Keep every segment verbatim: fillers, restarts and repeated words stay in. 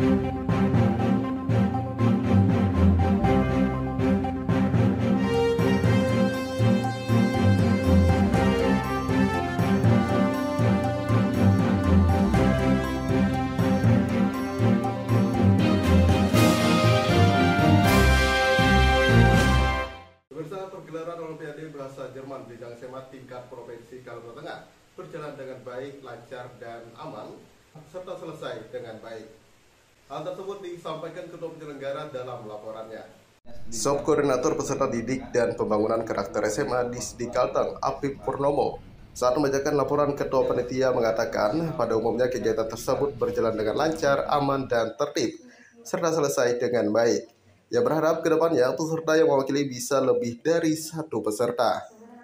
Pergelaran Olimpiade Bahasa Jerman jenjang S M A tingkat Provinsi Kalimantan Tengah berjalan dengan baik, lancar, dan aman, serta selesai dengan baik. Hal tersebut disampaikan Ketua Penyelenggara dalam laporannya. Sub Koordinator Peserta Didik dan Pembangunan Karakter S M A Disdik Kalteng, Apip Purnomo, saat membacakan laporan Ketua Panitia mengatakan pada umumnya kegiatan tersebut berjalan dengan lancar, aman, dan tertib, serta selesai dengan baik. Ia berharap ke depannya peserta yang mewakili bisa lebih dari satu peserta.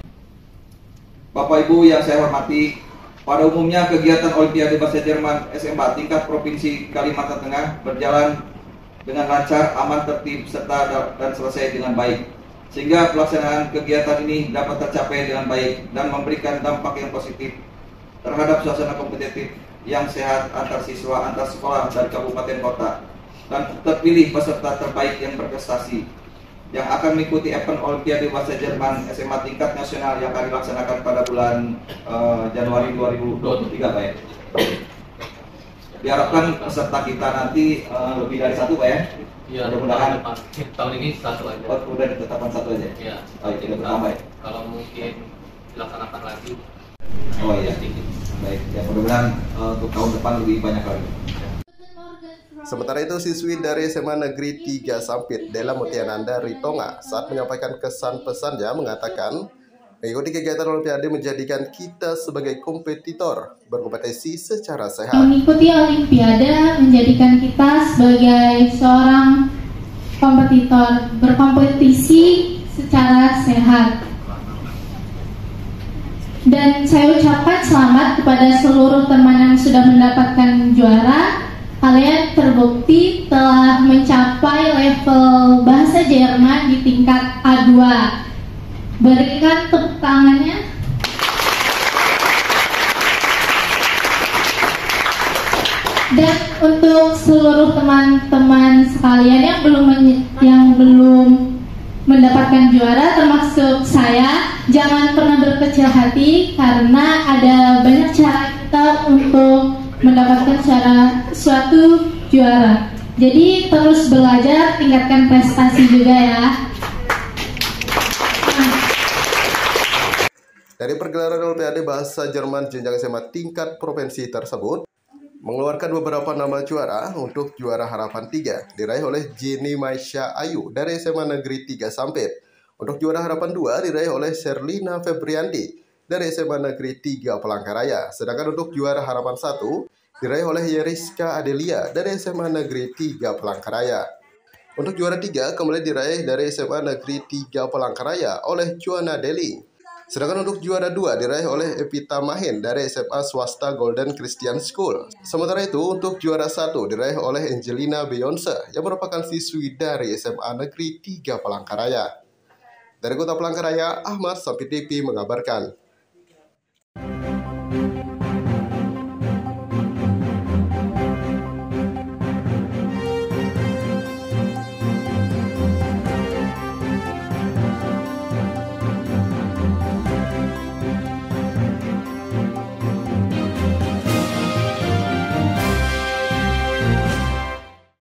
Bapak Ibu yang saya hormati, pada umumnya kegiatan Olimpiade Bahasa Jerman S M A tingkat Provinsi Kalimantan Tengah berjalan dengan lancar, aman, tertib, serta dan selesai dengan baik. Sehingga pelaksanaan kegiatan ini dapat tercapai dengan baik dan memberikan dampak yang positif terhadap suasana kompetitif yang sehat antar siswa, antar sekolah dari kabupaten kota, dan terpilih peserta terbaik yang berprestasi yang akan mengikuti event Olimpiade Bahasa Jerman S M A tingkat nasional yang akan dilaksanakan pada bulan uh, Januari dua ribu dua puluh tiga, Pak ya. Diharapkan peserta kita nanti uh, lebih dari satu, Pak ya. Iya, mudah-mudahan tahun ini satu aja. Oh, udah ditetapkan satu aja. Iya. Oh, tidak bertambah ya. Kalau mungkin dilaksanakan lagi. Oh iya. Baik, ya mudah-mudahan uh, untuk tahun depan lebih banyak lagi. Sementara itu, siswi dari S M A Negeri tiga Sampit, Della Mutiananda Ritonga, saat menyampaikan kesan pesannya mengatakan, mengikuti kegiatan Olimpiade menjadikan kita sebagai kompetitor berkompetisi secara sehat. Mengikuti Olimpiade menjadikan kita sebagai seorang kompetitor berkompetisi secara sehat. Dan saya ucapkan selamat kepada seluruh teman yang sudah mendapatkan juara. Kalian terbukti telah mencapai level bahasa Jerman di tingkat A dua. Berikan tepuk tangannya. Dan untuk seluruh teman-teman sekalian yang belum yang belum mendapatkan juara, termasuk saya, jangan pernah berkecil hati karena ada banyak cara kita untuk mendapatkan secara suatu juara. Jadi terus belajar, tingkatkan prestasi juga ya. Dari pergelaran Olimpiade Bahasa Jerman jenjang S M A tingkat provinsi tersebut, mengeluarkan beberapa nama juara. Untuk juara harapan tiga diraih oleh Jenny Maisha Ayu dari S M A Negeri tiga Sampit. Untuk juara harapan dua diraih oleh Sherlina Febrianti dari S M A Negeri tiga Palangkaraya. Sedangkan untuk juara harapan satu diraih oleh Yeriska Adelia dari S M A Negeri tiga Palangkaraya. Untuk juara tiga kembali diraih dari S M A Negeri tiga Palangkaraya oleh Juana Deli. Sedangkan untuk juara dua diraih oleh Evita Mahin dari S M A Swasta Golden Christian School. Sementara itu untuk juara satu diraih oleh Angelina Beyonce yang merupakan siswi dari S M A Negeri tiga Palangkaraya. Dari Kota Palangkaraya, Ahmad Sapi T V mengabarkan.